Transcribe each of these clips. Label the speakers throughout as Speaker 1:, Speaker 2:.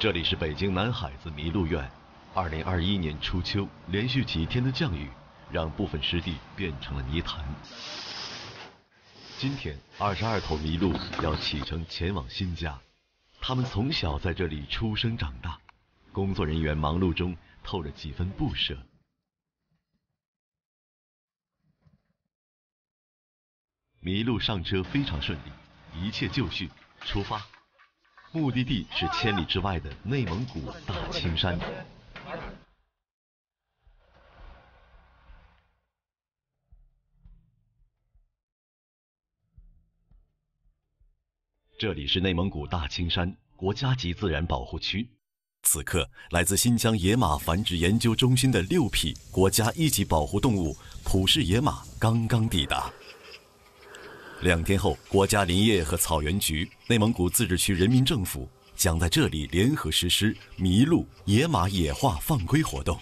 Speaker 1: 这里是北京南海子麋鹿苑。2021年初秋，连续几天的降雨，让部分湿地变成了泥潭。今天，22头麋鹿要启程前往新家。它们从小在这里出生长大，工作人员忙碌中透着几分不舍。麋鹿上车非常顺利，一切就绪，出发。目的地是千里之外的内蒙古大青山。这里是内蒙古大青山国家级自然保护区。此刻，来自新疆野马繁殖研究中心的6匹国家1级保护动物普氏野马刚刚抵达。2天后，国家林业和草原局、内蒙古自治区人民政府将在这里联合实施麋鹿、野马野化放归活动。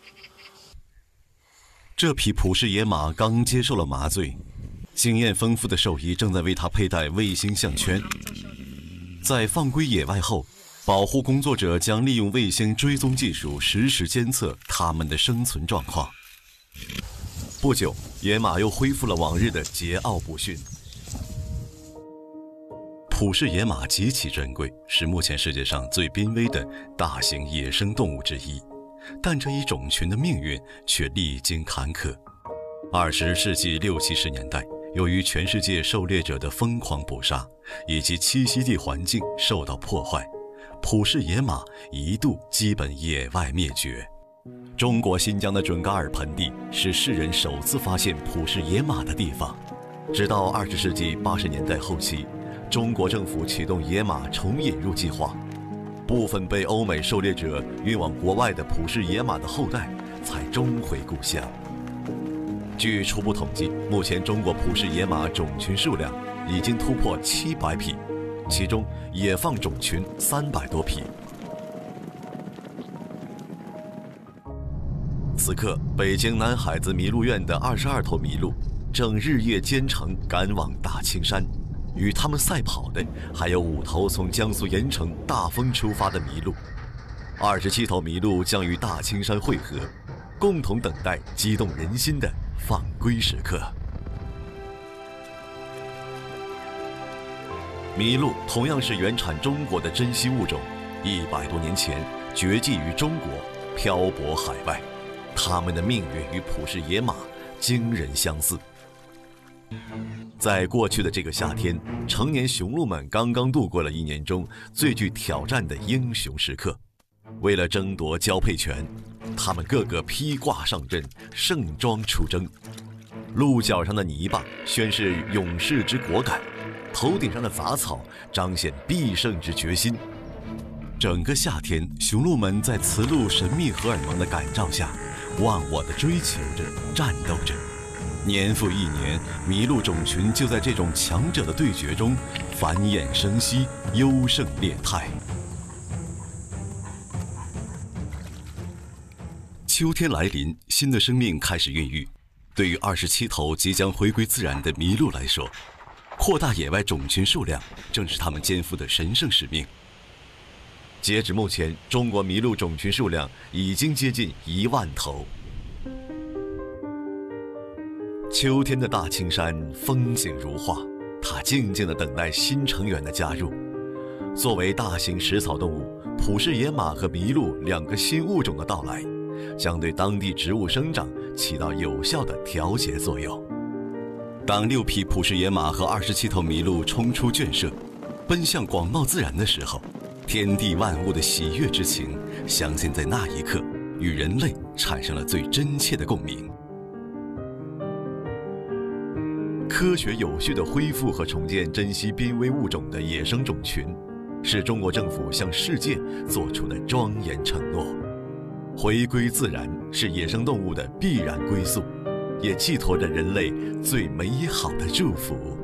Speaker 1: 这匹普氏野马刚接受了麻醉，经验丰富的兽医正在为它佩戴卫星项圈。在放归野外后，保护工作者将利用卫星追踪技术实时监测它们的生存状况。不久，野马又恢复了往日的桀骜不驯。普氏野马极其珍贵，是目前世界上最濒危的大型野生动物之一，但这一种群的命运却历经坎坷。20世纪60、70年代，由于全世界狩猎者的疯狂捕杀，以及栖息地环境受到破坏，普氏野马一度基本野外灭绝。中国新疆的准噶尔盆地是世人首次发现普氏野马的地方。直到20世纪80年代后期，中国政府启动野马重引入计划，部分被欧美狩猎者运往国外的普氏野马的后代才终回故乡。据初步统计，目前中国普氏野马种群数量已经突破700匹，其中野放种群300多匹。此刻，北京南海子麋鹿苑的22头麋鹿正日夜兼程赶往大青山。与他们赛跑的还有5头从江苏盐城大丰出发的麋鹿，27头麋鹿将与大青山汇合，共同等待激动人心的放归时刻。麋鹿同样是原产中国的珍稀物种，100多年前绝迹于中国，漂泊海外。它们的命运与普氏野马惊人相似。在过去的这个夏天，成年雄鹿们刚刚度过了1年中最具挑战的英雄时刻。为了争夺交配权，他们个个披挂上阵，盛装出征。鹿角上的泥巴宣示勇士之果敢，头顶上的杂草彰显必胜之决心。整个夏天，雄鹿们在雌鹿神秘荷尔蒙的感召下，忘我地追求着，战斗着。年复一年，麋鹿种群就在这种强者的对决中繁衍生息，优胜劣汰。秋天来临，新的生命开始孕育。对于27头即将回归自然的麋鹿来说，扩大野外种群数量正是他们肩负的神圣使命。截止目前，中国麋鹿种群数量已经接近1万头。秋天的大青山风景如画，它静静地等待新成员的加入。作为大型食草动物，普氏野马和麋鹿2个新物种的到来，将对当地植物生长起到有效的调节作用。当6匹普氏野马和27头麋鹿冲出圈舍，奔向广袤自然的时候，天地万物的喜悦之情，相信在那一刻与人类产生了最真切的共鸣。科学有序地恢复和重建珍稀濒危物种的野生种群，是中国政府向世界做出的庄严承诺。回归自然是野生动物的必然归宿，也寄托着人类最美好的祝福。